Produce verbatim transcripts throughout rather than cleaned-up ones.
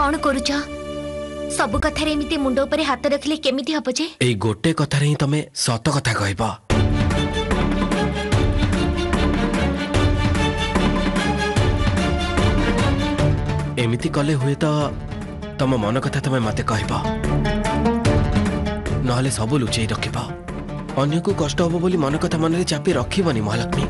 कौन करूछ सब कथारे एमिति मुंड ऊपर हाथ रखिले केमिति हबो जे एई गोटे कथारे ही तमे सत कथा कहबो एमिति कले हुए तो तम मन कथा तमे मते कहबो नहले सब लुचेई रखिबो अन्य को कष्ट हबो बोली मन कथा मन रे चापी रखिबनी महालक्ष्मी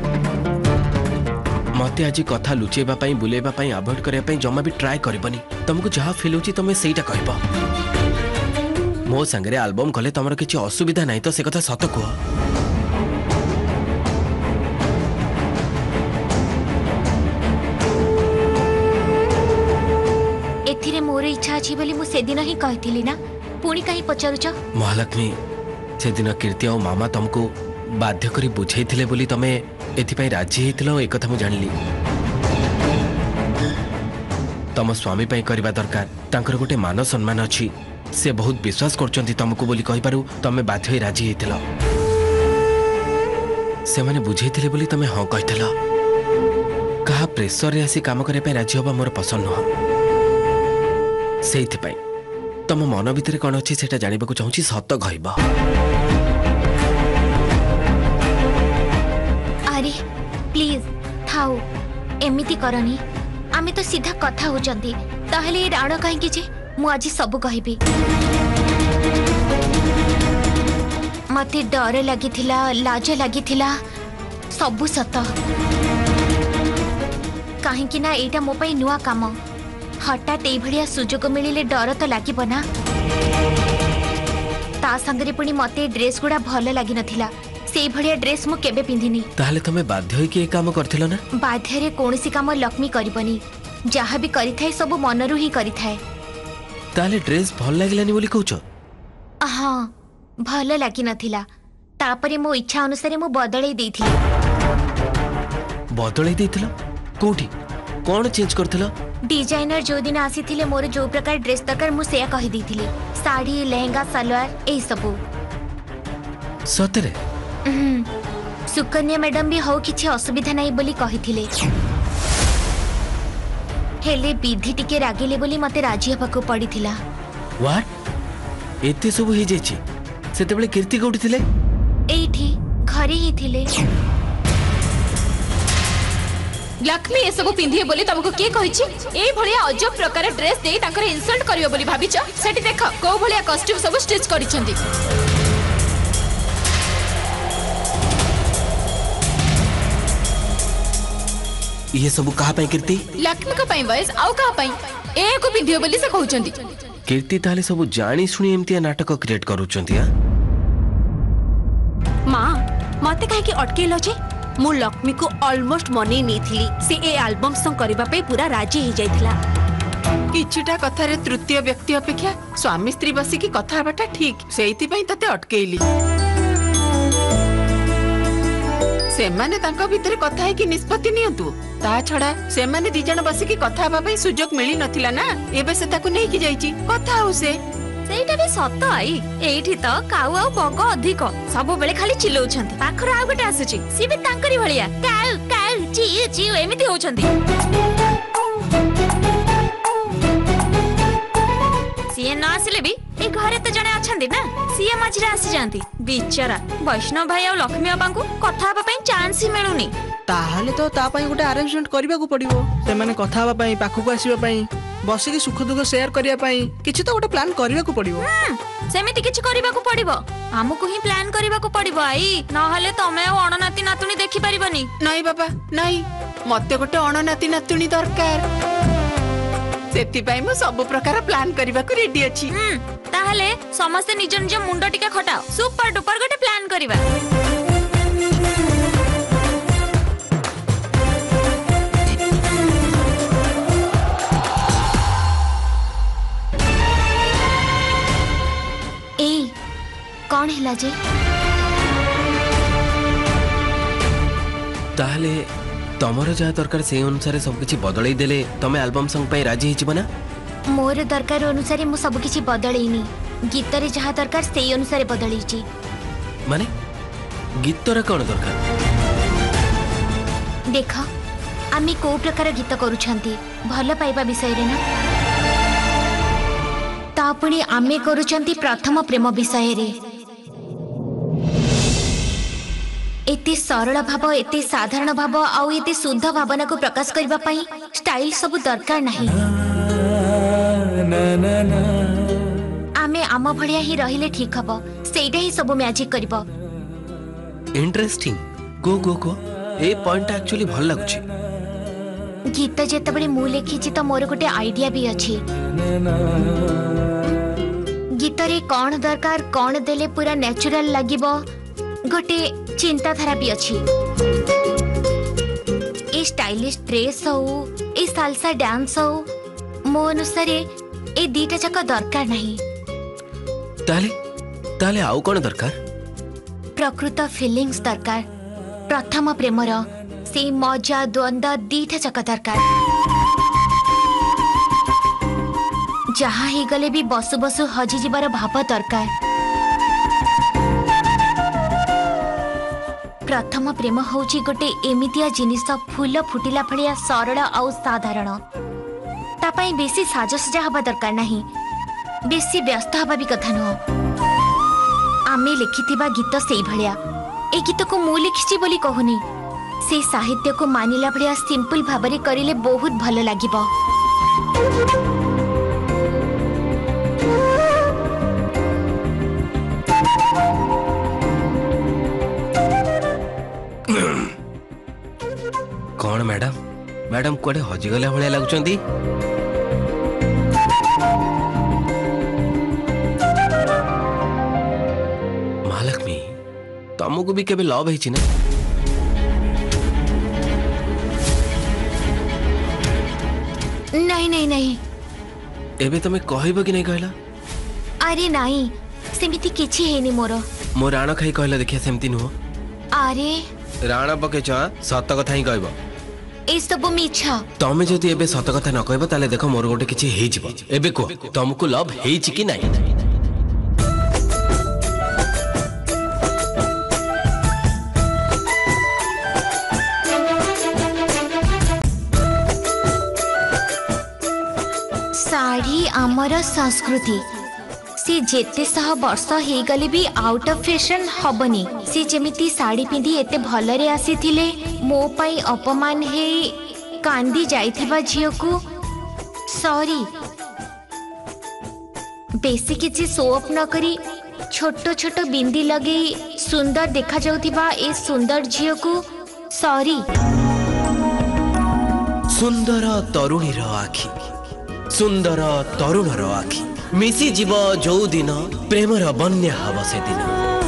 मते आज कथा लुचेबा पई बुलेबा पई अवॉइड करबा पई जमा भी ट्राई करबनी तुमको जहा फील होची तमे सेटा कहबो मो संगरे एल्बम कले तमर किछि असुविधा नाही तो से कथा सत को एथिरे मोर इच्छा अछि बोली मु से दिन ही कहथिली ना पुणी कहीं पचारुछ महालक्ष्मी से दिन कीर्ति और मामा तुमको बाध्य करी बुझाई बोली तमे एथिपाई राजी हेतिलो एक कथा मु जानिली तम स्वामी पाई करबा दरकार तांकर गोटे मान सम्मान अछि से बहुत विश्वास करचंती तुमको बोली कहि पारू तमे बाध्य होई राजी हेतिलो से माने बुझाइथिले बोली तमे हां कहिथिलो कहा प्रेशर रे आसी काम करे पे राजी होबा मोर पसंद न सेइथि पाई तम मन भितर कौन अच्छी से जानवा चाहूँ सत कहबा अरे प्लीज थाओ एमिति करनी आमे तो सीधा कथा होचंती ताहले राण कहीं जे मु आज सब कहबी मते डर लगी थिला लाज लगी थिला सब सत कहीं कि ना एटा मो पई नुआ काम हठात ए भड़िया सुजोग मिलिले डर तो लागिबो ना ता संगरे पुणी मते ड्रेस गुडा भल लागि नथिला से भड़िया ड्रेस मु केबे पिंधिनी ताहले तमे बाध्य होई के काम करथिलो ना बाध्य रे कोनसी काम लक्ष्मी करिबनी जहा भी करिथाय सब मनरु ही करिथाय ताहले ड्रेस भल लागिलानी बोली कहउछ हां भल लागि नथिला तापरे मो इच्छा अनुसार मु बदलै देथिली बदलै देथिलो कोठी कौन चेंज करथिलो डिजाइनर जो दिन आसी थिले मोर जो प्रकार ड्रेस दरकार मु सेया कहि देथिली साड़ी लहंगा सलवार ए सबु सतरे सुकन्या मैडम भी हो किछि असुविधा नाही बोली कहिथिले हेले विधि टिके रागिले बोली मते राजी हबको पड़िथिला व्हाट एते सब हे जेछि सेते बेले कीर्ति कोठी थिले एठी घरे ही थिले लक्ष्मी ये सब पिंधिए बोली तुमको के कहिछि ए भलिया अजब प्रकार ड्रेस दे ताकर इंसल्ट करियो बोली भाबिछ सेठी देख को भलिया कॉस्ट्यूम सब स्टिच करिसंती ये सब कहा पई कीर्ति लक्ष्मी का पई वॉइस आउ कहा पई ए को पिंधियो बोली से कहउचंती कीर्ति ताले सब जानी सुनी एमतिया नाटक क्रिएट करूचंती आ मां मते काहे कि अटकेलो जे मु लक्ष्मी को ऑलमोस्ट मने नहीं थी से ए एल्बम संग करबा पे पूरा राजी हो जाइथिला किछुटा कथारे तृतीय व्यक्ति अपेक्षा स्वामी स्त्री बसी की कथा बाटा ठीक सेइति पई तते अटकेइली से माने तांको भितरे कथा है कि निष्पत्ति नियंतु ता छडा से माने दी जण बसी की कथा बा पई सुजोग मिली नथिला ना एबे से ताकू नै कि जाईची कथा हो से सेटा भी सत आई एठी त काउ आ बग अधिक सब बेले खाली चिल्लौछंती पाखर आ गटे आसुची सी भी तांकरी भलिया काउ काउ ची ची एमिति होछंती सीए न आसिले भी ए घरे तो जने अछंती ना सीए मझिरे आसी जानती बिचारा वैष्णव भाई और लक्ष्मी बाबा को कथा हबा पई चांस ही मिलुनी ताहाले तो ता पई गोटे अरेंजमेंट करबा को पड़िबो से माने कथा हबा पई पाखु को आसीबा पई बसी की सुख दुख शेयर करिया पई किछि तो गोटे प्लान करबा को पड़िबो सेमिति किछि करबा को पड़िबो हमकु ही प्लान करबा को पड़िबो आई न हले तमे अणनाती नातुनी देखि परिबनी नहीं बाबा नहीं मते गोटे अणनाती नातुनी दरकार सेति पई मु सब प्रकार प्लान करबा को रेडी अछि ताहले समस्त निज निज मुंड टिका खटाओ सुपर डुपर गोटे प्लान करबा कौन हिला जे ताहले तमरो जहा दरकार से अनुसार सब किछि बदलै देले तमे एल्बम संग पई राजी हिजिबो ना मोर दरकार अनुसार मु सब किछि बदलैनी गीत रे जहा दरकार से अनुसार बदलैची माने गीत रे कोन दरकार देखा आमी को प्रकार गीत करूछंती भल पाइबा विषय रे ना पुणी आमे करूचंती प्रथम प्रेम विषय रे एते सरल भाव एते साधारण भाव आउ एते शुद्ध भावना को प्रकाश करबा पई स्टाइल सब दरकार नाही। आमे आम भलिया ही रहिले ठीक हबो सेइडा ही सब मैजिक करबो। इंटरेस्टिंग गो गो गो ए पॉइंट एक्चुअली भल लागुची। गीत जेतबेले मु लिखिची तो मोर गोटे आइडिया भी अछि। गीत रे कौन दरकार कौन देले पूरा नेचुरल लागिबो गोटे चिंताधारा भी अछि। ए स्टाइलिश ड्रेस हो ए सालसा डांस हो मो अनुसार ए दीटा जाक दरकार नहीं। ताले ताले आउ कोन दरकार? प्रकृत फीलिंग्स दरकार। प्रथम प्रेमर से मजा द्वंद्व दीटा जाक दरकार। जहाँ ही गले भी बसु बसु हजि जीवार भाव दरकार। प्रथम प्रेम होची गोटे एमितिया जिनिस फूल फुटिला भलिया सरल आउ साधारण। ता पई बेसी साजसजा हवा दरकार नहीं बेसी व्यस्त हवा भी कथा नुह। आमे लिखिथिबा गीत सेई भलिया ए गीत को मु लिखिछि बोली कहूनी से साहित्य को मानिला भलिया सिंपल भाबरे करिले बहुत भलो लागिबो। कौन मैडम मैडम कोडे हजिगला भलिया लागुचंदी? महालक्ष्मी तुमको भी केबे लव हेछि ना? नहीं नहीं नहीं एबे तमे कहइबो कि नहीं कहला? अरे नहीं सेमिति किछि हेनी मोर। मो राण खाई कहला देखिया सेमति नुह। अरे राण पकेछ सत कथा ही कहबो। ए सब मिछ। तमे जदि एबे सत कथा न कहबो ताले देखो मोर गोटे किछि हेइ जिवो। एबे को तुमको लव हेइछि कि नहीं? साड़ी आमर संस्कृति से जेते सह वर्ष हे गले भी आउट ऑफ फैशन हबनी। से जेमिति साड़ी पिंधी एते भलरे आसीथिले मो पई अपमान हे कांदी जाइथिबा झियो को सॉरी। बेसी किछि शो अप न करी छोटो छोटो बिंदी लगे सुंदर देखा जाउथिबा ए सुंदर झियो को सॉरी। सुंदर तरुणीर आखि सुंदर तरुणर आखि मिसी जीव जो दिन प्रेमर बन्या हब से दिन।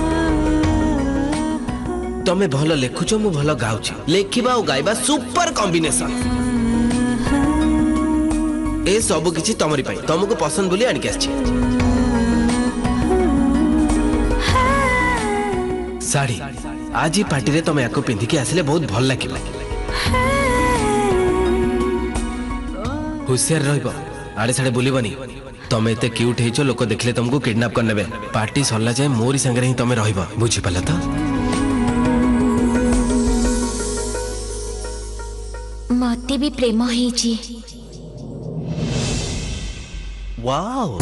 तमे भल लेखुच मु भल गाउची लेखिबा और गाइबा सुपर कॉम्बिनेशन। ए सब किछि तमरी पई तुमको पसंद बोली आनिक आछि। साड़ी आज पार्टी रे तमे याको पिंधी के आसिले बहुत भल लागिला। होशियार रहइबो आड़े साड़े बुलबनी। तमे एते क्यूट हेइछ लोक देखले तुमको किडनैप कर नेबे। पार्टी सरला जाए मोरी संगे ही तमे रहइबो बुझि पाला तो? मते भी प्रेम हेइछि। वाओ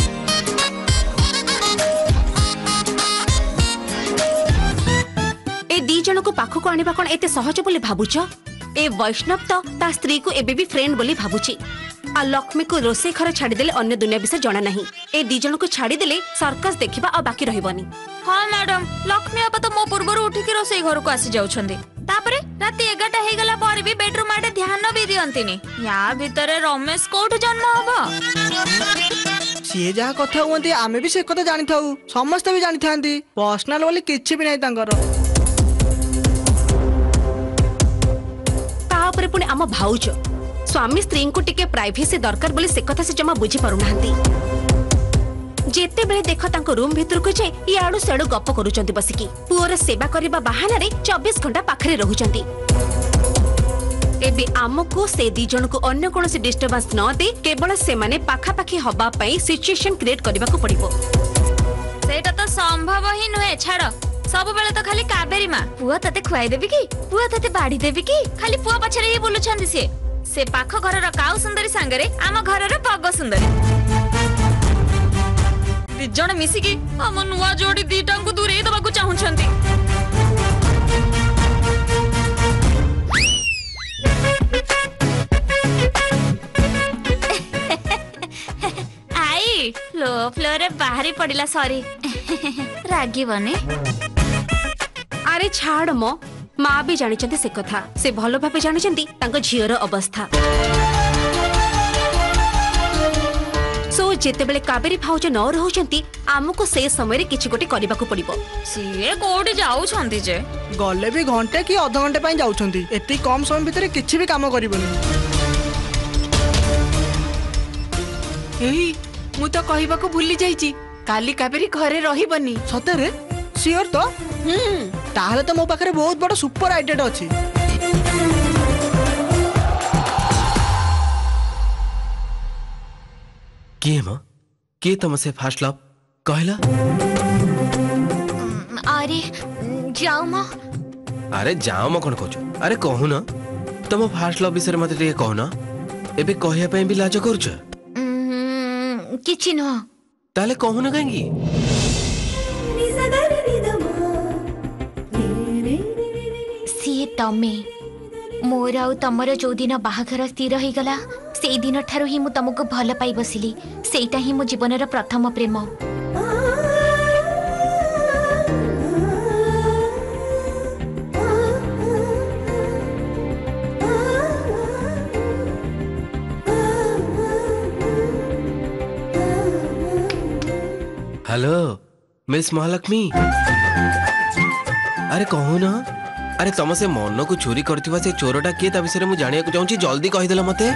ए दी जन को पाखो को आनिबा कोन एते सहज बोली भाबुछ? ए वैष्णव तो ता स्त्री को एबे भी फ्रेंड बोली भाबुछि। आ लक्ष्मी को रोसे घर छाड़ी देले अन्य दुनिया विषय जना नहीं। ए दी जन को छाड़ी देले सर्कस देखिबा आ बाकी रहिबनी। हाँ मैडम लक्ष्मी आपा तो मो पूर्वर उठी के रोसे घर को आसी जाउछंदी। तापरे रात एगारटा हे गला पर भी बेडरूम आडे ध्यान भी दियंतिनी। या भितरे रमेश कोठ जन्म हबो? सी जहाँ कथा हुअंती आमे भी से कथा जानि थाउ समस्त भी जानि थांती। पर्सनल बोली किछि भी नहीं तांकर। ता ऊपर पुणी आम भाउज स्वामी स्त्री को टिके प्राइवेसी दरकार बोली से कथा से जमा बुझी पारु नाहंती। जेते बेले देख तांको रूम भीतर को जे याडू सेडू गप करूचंती बसिकी। पुअर सेवा करबा बहाना रे चौबीस घंटा पाखरे रहुचंती। एबे आमको से दी जन को अन्य कोनोसी डिस्टर्बेंस न दे केवल से माने पाखा पाखी हबा पई सिचुएशन क्रिएट करबा को पड़िबो। सेटा तो संभव ही नुहे। छाड़ सब बेले तो खाली काबेरी मां पुआ तते खुआई देबी की पुआ तते बाड़ी देबी की खाली पुआ पछरे ही बोलुछंदी से। से पाख घरर काउ सुंदरी सांगरे आम घरर पग सुंदरी। जण मिसिकी हम नुआ जोड़ी दीटा को दूरे दबा को चाहुछंती। आई फ्लो फ्लो रे बाहरी पड़िला सॉरी रागी बने। अरे छाड़ मो माँ भी जानी से कथा से भल भाव जानी झीर अवस्था। सो जेते बेले कावेरी भाउज न रहउचंती आमको से समय किछि गोटे करबा को पड़िबो। सीए कोडी जाउछंती जे गले भी घंटे कि अध घंटे पई जाउछंती एती कम समय भितर किछि भी काम करिबोनी। एही मु तो कहबा को भूली जाईची काली कावेरी घरे रहिबनी। सतेरे सियोर तो हम्म ताहले तो मो पाखरे बहुत बड़ सुपर आइडिया अछि। किए म के तम से फास्ट लव कहला? अरे जाओ म अरे जाओ म कोन कहछु? अरे कहू न तम फास्ट लव विषय मते टे कहू न एबे कहया पई भी लाज करछ। किछि न ताले कहू न कांगी सीए तमे मोर आउ तमर जो दिन बाहाघर स्थिर हो गला से दिन ठारू ही मु तुमको भल पाई बसिली सेटा ही मो जीवनर प्रथम प्रेम। हेलो मिस महालक्ष्मी अरे कहू न अरे तम से मन को चोरी करथिबा से चोरटा के ता विषय मु जानिया को चाहूची जल्दी कहि देला मते।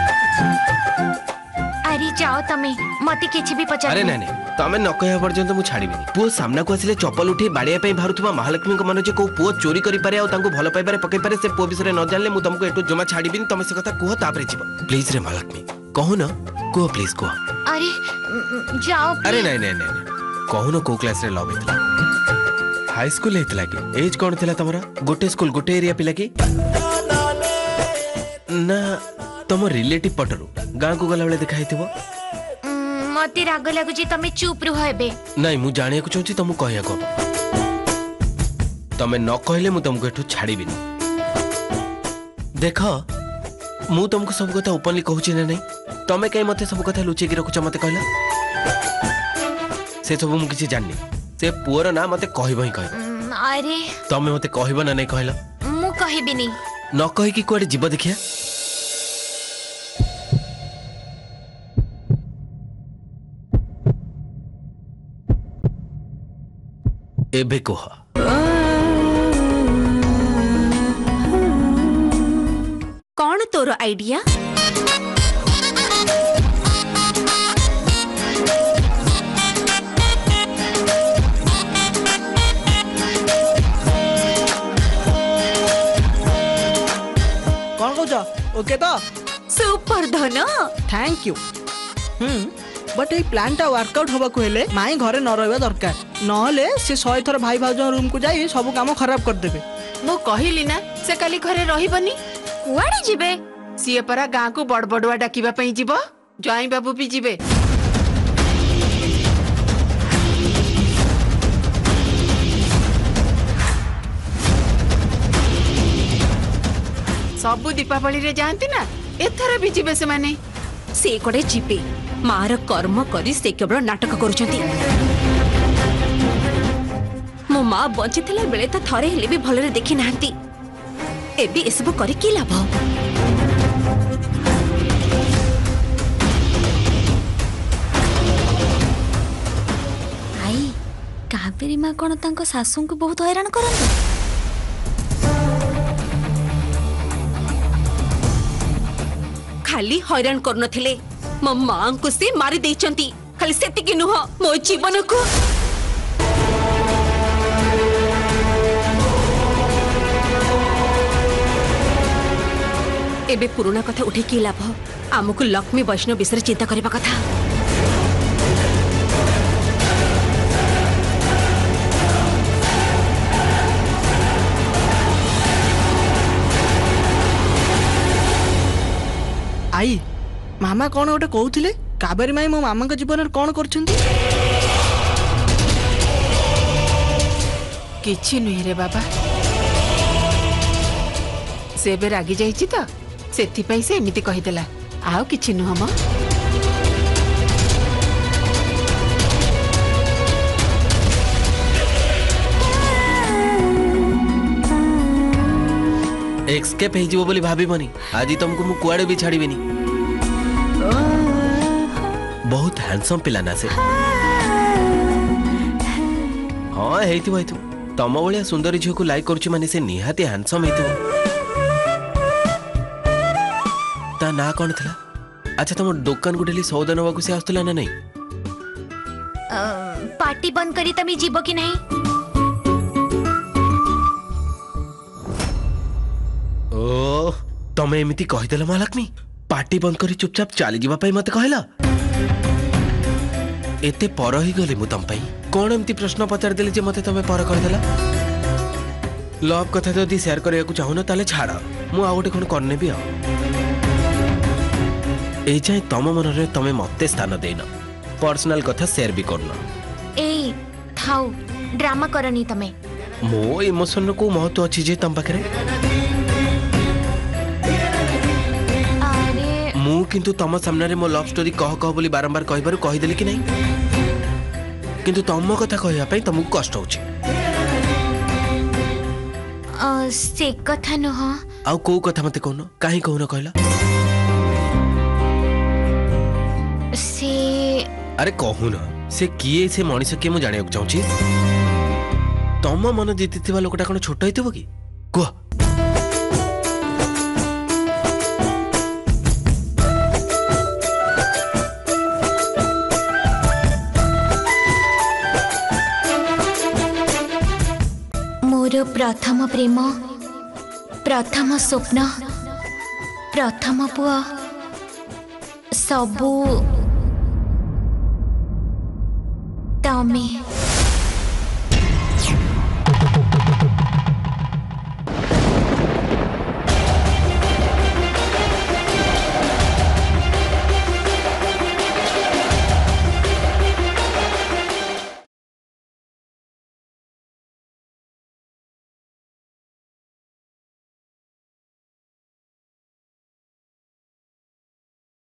अरे जाओ तमे मते किछि भी पचार। अरे नहीं नहीं तमे न कहया पर्यंत मु छाड़ीबिनी। पुओ सामना को आसिले चप्पल उठी बाड़िया पई भारुथुबा महालक्ष्मी को मन जे को पुओ चोरी करि पारे आ तांको भलो पाई पारे पकई पारे से पुओ विषय न जानले मु तुमको एटू जमा छाड़ीबिनी। तमे से कथा कुह तापरे जीव प्लीज रे महालक्ष्मी कहू न को प्लीज को। अरे म, जाओ अरे नहीं नहीं नहीं कहू न को क्लास रे लव हेतला हाई स्कूल हेतला कि एज कोन थिला तमरा? गोटे स्कूल गोटे एरिया पिला कि ना तम रिलेटिव पटरू गां को गला बेले देखाई थिबो? मते राग लागुची तमे चुप रह हेबे। नहीं मु जानिया को चाहूची तुमको कहया को तमे न कहले मु तुमको एठू छाड़ीबिनी। देख मु तुमको सब कथा ओपनली कहूची ना नहीं तमे कई मते सब कथा लुचि के रखुच मते कहला से सब मु किछि जाननी से पुअर ना मते कहबो ही कहबो। अरे तमे मते कहबो ना नहीं कहला? मु कहबिनी न कहि कि कोडे जीव देखिया। एबे कोह कौन तोर आइडिया? कौन कहछ? ओके तो सुपर धन थैंक यू। हम्म बट ए प्लान टा वर्कआउट होबा को हेले माई घरे न रहबा दरकार नहले से सौ थर भाई भाउज रूम को जाई सब काम खराब कर देबे। मु कहिली ना से काली घरे रहिबनी। कुआडे जिबे? सिए परा गां को बड़ बड़ुआ डाकिबा पई जीव जई बाबू भी जीवे। सबु दीपावली रे जानती ना एथरा भी जीवे से माने से कोडे जीपे मार कर्म करी से केवल नाटक करुचंती। मो माँ बंची थिला बेले त थरे हेले भी भलरे देखि नाहंती एबी एसबो करी की लाभ? आई कावेरी माँ कौन तांको सासू को बहुत हैरान करंती? खाली हैरान करन थिले मो मां को से मारी देचंती खाली सेति कि नुह मो जीवन को। एबे पुराना कथा उठे की लाभ? आमको लक्ष्मी वैष्णव विषय चिंता करबा कथा। आई मामा कौन गोटे कहूथिले कावेरी माई मो मामा जीवन कौन कर किछि नुहे रे बाबा से बे रागी जाइछि तो सेथि पई से एमिति कहिदेला आउ किछि नुह म एक्सकेप हे जीवो बोली भाभी मनी आज तुमको मु कुआडे भी छाड़ीबेनी बहुत हैंडसम पिला ना से हाँ हेइथिबो हेइथिबो तम भलिया सुंदरी झियो को लाइक करछु माने से निहाती हैंडसम हेइथिबो ता ना कोन थला अच्छा तुम दुकान को डेली सौदा नवा को से आस्तला ना नहीं अ, पार्टी बंद करी तमी जीवो कि नहीं? ओ तमे एमिति कहिदेला महालक्ष्मी पार्टी बंद करी चुपचाप चली जीवा पई मते कहला एते पर ही गले मु तम पई कोन एमिति प्रश्न पचार देले जे मते तमे पर कहिदेला लव कथा जदी शेयर करिया को चाहो न ताले छाड़ मु आ गोटे कोन करने भी आ ए जाय तम मन रे तमे मते स्थान देना पर्सनल कथा शेयर भी करना ए थाउ ड्रामा करनी तमे मो इमोशन को महत्व अछि जे तम पाखरे अरे मु किंतु तम सामने रे मो लव स्टोरी कह कह बोली बारंबार कहिबारु कहिदेली कि नहीं किंतु तम कथा कहया पई तमको कष्ट होछि अ, से कथा नह आउ को कथा मते कहनो काहे कहनो कहला से अरे कहू ना से किए से मनीष किए मु जानिया चाहूची तम मन जीतिथिबा लोकटा कोन छोट हेतिबो कि कह मोर प्रथम प्रेम प्रथम स्वप्न प्रथम पुआ सबू तमे